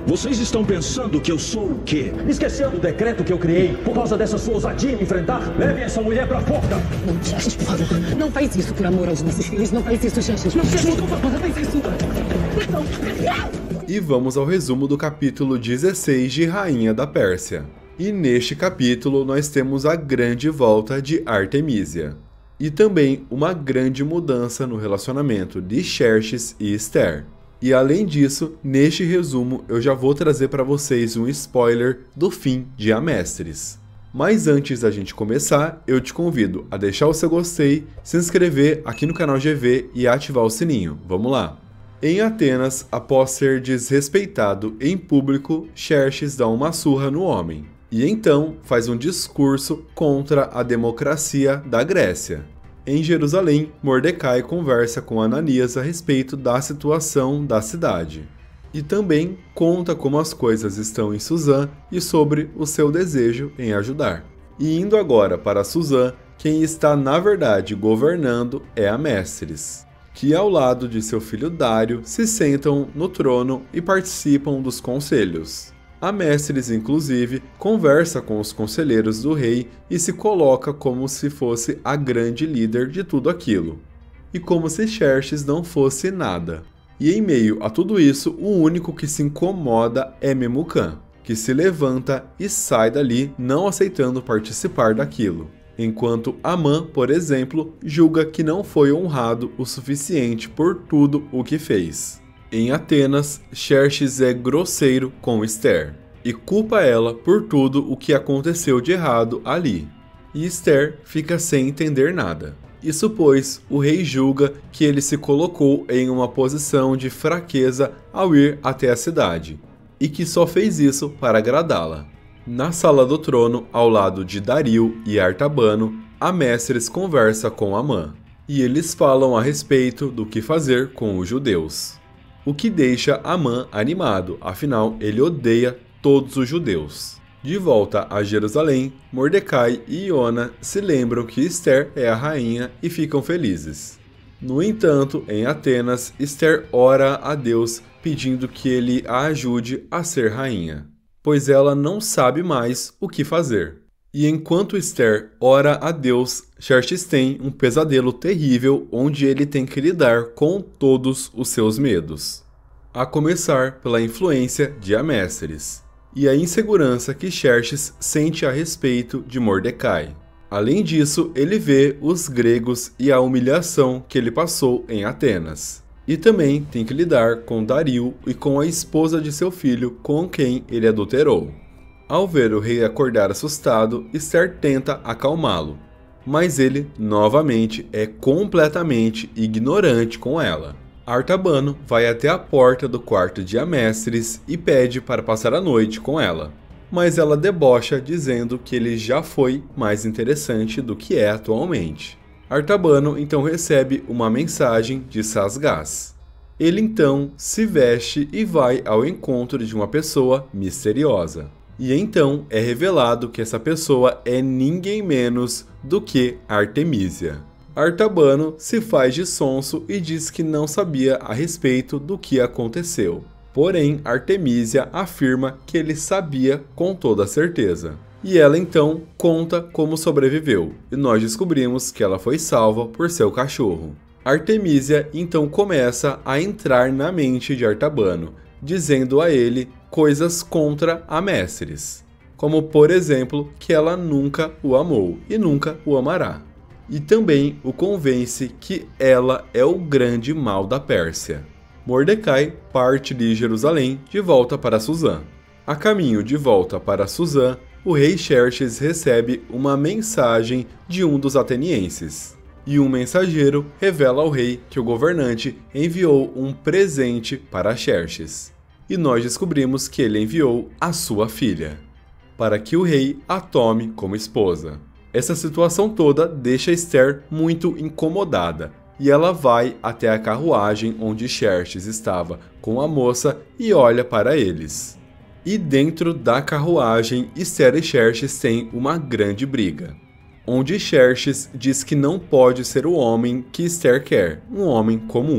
Vocês estão pensando que eu sou o quê? Esquecendo o decreto que eu criei por causa dessa sua ousadia em me enfrentar? Levem essa mulher pra forca! Não, Xerxes, por favor. Não faz isso por amor aos nossos filhos. Não faz isso, Xerxes. Não, Xerxes, por favor, não faz isso. E vamos ao resumo do capítulo 16 de Rainha da Pérsia. E neste capítulo nós temos a grande volta de Artemisia. E também uma grande mudança no relacionamento de Xerxes e Esther. E além disso, neste resumo eu já vou trazer para vocês um spoiler do fim de Amestris. Mas antes da gente começar, eu te convido a deixar o seu gostei, se inscrever aqui no canal GV e ativar o sininho. Vamos lá! Em Atenas, após ser desrespeitado em público, Xerxes dá uma surra no homem. E então faz um discurso contra a democracia da Grécia. Em Jerusalém, Mordecai conversa com Ananias a respeito da situação da cidade. E também conta como as coisas estão em Suzã e sobre o seu desejo em ajudar. E indo agora para Suzã, quem está na verdade governando é Amestris, que ao lado de seu filho Dário se sentam no trono e participam dos conselhos. Amestris, inclusive, conversa com os conselheiros do rei e se coloca como se fosse a grande líder de tudo aquilo. E como se Xerxes não fosse nada. E em meio a tudo isso, o único que se incomoda é Memucã, que se levanta e sai dali não aceitando participar daquilo. Enquanto Amã, por exemplo, julga que não foi honrado o suficiente por tudo o que fez. Em Atenas, Xerxes é grosseiro com Esther e culpa ela por tudo o que aconteceu de errado ali. E Esther fica sem entender nada. Isso pois, o rei julga que ele se colocou em uma posição de fraqueza ao ir até a cidade, e que só fez isso para agradá-la. Na sala do trono, ao lado de Dario e Artabano, Amestris conversa com Amã, e eles falam a respeito do que fazer com os judeus. O que deixa Amã animado, afinal ele odeia todos os judeus. De volta a Jerusalém, Mordecai e Iona se lembram que Esther é a rainha e ficam felizes. No entanto, em Atenas, Esther ora a Deus pedindo que ele a ajude a ser rainha, pois ela não sabe mais o que fazer. E enquanto Esther ora a Deus, Xerxes tem um pesadelo terrível onde ele tem que lidar com todos os seus medos. A começar pela influência de Amestris e a insegurança que Xerxes sente a respeito de Mordecai. Além disso, ele vê os gregos e a humilhação que ele passou em Atenas. E também tem que lidar com Dario e com a esposa de seu filho com quem ele adulterou. Ao ver o rei acordar assustado, Esther tenta acalmá-lo, mas ele, novamente, é completamente ignorante com ela. Artabano vai até a porta do quarto de Amestris e pede para passar a noite com ela, mas ela debocha dizendo que ele já foi mais interessante do que é atualmente. Artabano então recebe uma mensagem de Sasgás. Ele então se veste e vai ao encontro de uma pessoa misteriosa. E então é revelado que essa pessoa é ninguém menos do que Artemisia. Artabano se faz de sonso e diz que não sabia a respeito do que aconteceu. Porém, Artemisia afirma que ele sabia com toda certeza. E ela então conta como sobreviveu, e nós descobrimos que ela foi salva por seu cachorro. Artemisia então começa a entrar na mente de Artabano, dizendo a ele coisas contra Amestris, como por exemplo que ela nunca o amou e nunca o amará. E também o convence que ela é o grande mal da Pérsia. Mordecai parte de Jerusalém de volta para Suzã. A caminho de volta para Suzã, o rei Xerxes recebe uma mensagem de um dos atenienses. E um mensageiro revela ao rei que o governante enviou um presente para Xerxes. E nós descobrimos que ele enviou a sua filha, para que o rei a tome como esposa. Essa situação toda deixa Esther muito incomodada, e ela vai até a carruagem onde Xerxes estava com a moça e olha para eles. E dentro da carruagem, Esther e Xerxes têm uma grande briga, onde Xerxes diz que não pode ser o homem que Esther quer, um homem comum.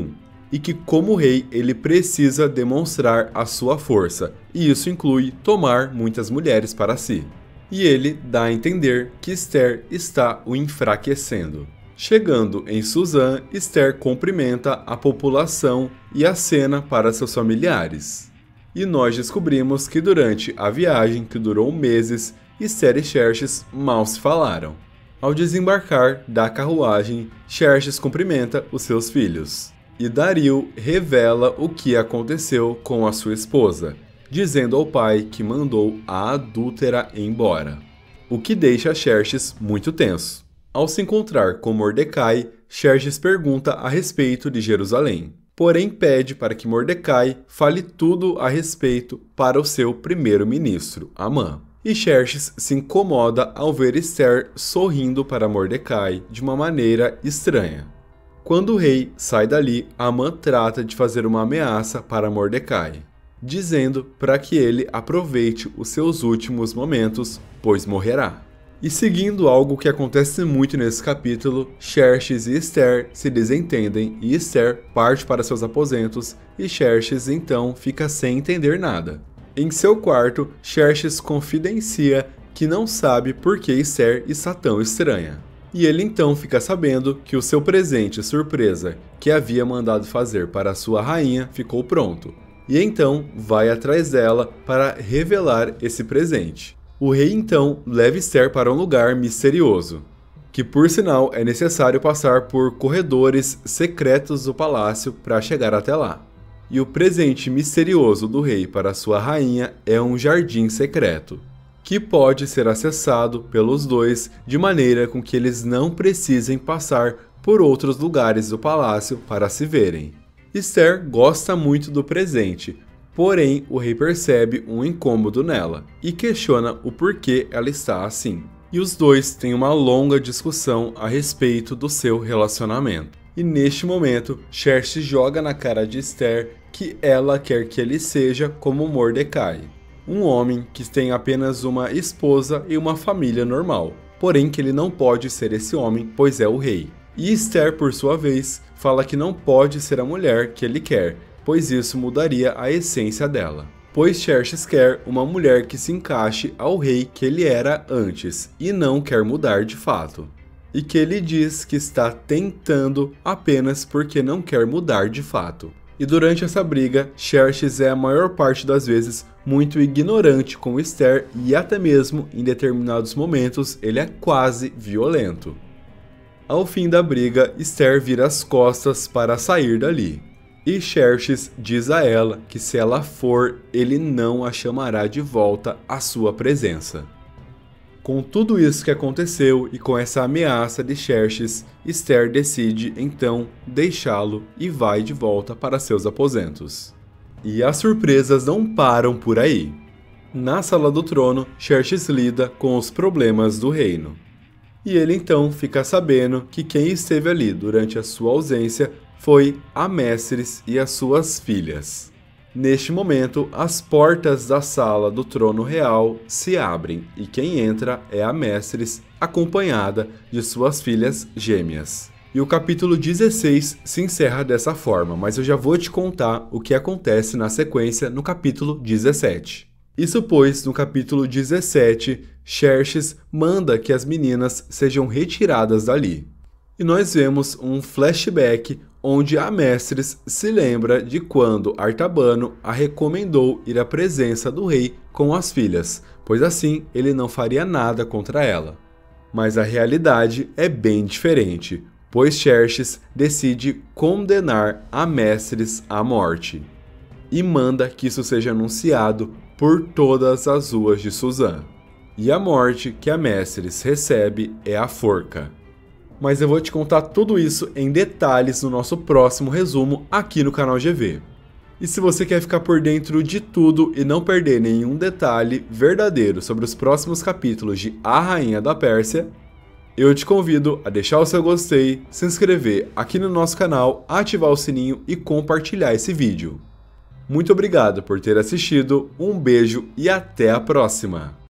e que como rei ele precisa demonstrar a sua força, e isso inclui tomar muitas mulheres para si. E ele dá a entender que Esther está o enfraquecendo. Chegando em Suzã, Esther cumprimenta a população e acena para seus familiares. E nós descobrimos que durante a viagem, que durou meses, Esther e Xerxes mal se falaram. Ao desembarcar da carruagem, Xerxes cumprimenta os seus filhos. E Dario revela o que aconteceu com a sua esposa, dizendo ao pai que mandou a adúltera embora, o que deixa Xerxes muito tenso. Ao se encontrar com Mordecai, Xerxes pergunta a respeito de Jerusalém, porém pede para que Mordecai fale tudo a respeito para o seu primeiro-ministro, Amã. E Xerxes se incomoda ao ver Esther sorrindo para Mordecai de uma maneira estranha. Quando o rei sai dali, Amã trata de fazer uma ameaça para Mordecai, dizendo para que ele aproveite os seus últimos momentos, pois morrerá. E seguindo algo que acontece muito nesse capítulo, Xerxes e Esther se desentendem e Esther parte para seus aposentos e Xerxes então fica sem entender nada. Em seu quarto, Xerxes confidencia que não sabe por que Esther está tão estranha. E ele então fica sabendo que o seu presente surpresa que havia mandado fazer para sua rainha ficou pronto. E então vai atrás dela para revelar esse presente. O rei então leva Esther para um lugar misterioso, que por sinal é necessário passar por corredores secretos do palácio para chegar até lá. E o presente misterioso do rei para sua rainha é um jardim secreto, que pode ser acessado pelos dois de maneira com que eles não precisem passar por outros lugares do palácio para se verem. Esther gosta muito do presente, porém o rei percebe um incômodo nela e questiona o porquê ela está assim. E os dois têm uma longa discussão a respeito do seu relacionamento. E neste momento, Xerxes joga na cara de Esther que ela quer que ele seja como Mordecai, um homem que tem apenas uma esposa e uma família normal, porém que ele não pode ser esse homem, pois é o rei. E Esther, por sua vez, fala que não pode ser a mulher que ele quer, pois isso mudaria a essência dela. Pois Xerxes quer uma mulher que se encaixe ao rei que ele era antes, e não quer mudar de fato. E que ele diz que está tentando apenas porque não quer mudar de fato. E durante essa briga, Xerxes é a maior parte das vezes muito ignorante com Esther e até mesmo em determinados momentos ele é quase violento. Ao fim da briga, Esther vira as costas para sair dali. E Xerxes diz a ela que se ela for, ele não a chamará de volta à sua presença. Com tudo isso que aconteceu e com essa ameaça de Xerxes, Esther decide então deixá-lo e vai de volta para seus aposentos. E as surpresas não param por aí. Na sala do trono, Xerxes lida com os problemas do reino. E ele então fica sabendo que quem esteve ali durante a sua ausência foi Améstres e as suas filhas. Neste momento, as portas da sala do trono real se abrem e quem entra é Améstres, acompanhada de suas filhas gêmeas. E o capítulo 16 se encerra dessa forma, mas eu já vou te contar o que acontece na sequência no capítulo 17. Isso pois, no capítulo 17, Xerxes manda que as meninas sejam retiradas dali. E nós vemos um flashback onde Améstres se lembra de quando Artabano a recomendou ir à presença do rei com as filhas, pois assim ele não faria nada contra ela. Mas a realidade é bem diferente, pois Xerxes decide condenar Améstres à morte e manda que isso seja anunciado por todas as ruas de Suzã. E a morte que Améstres recebe é a forca. Mas eu vou te contar tudo isso em detalhes no nosso próximo resumo aqui no canal GV. E se você quer ficar por dentro de tudo e não perder nenhum detalhe verdadeiro sobre os próximos capítulos de A Rainha da Pérsia, eu te convido a deixar o seu gostei, se inscrever aqui no nosso canal, ativar o sininho e compartilhar esse vídeo. Muito obrigado por ter assistido, um beijo e até a próxima!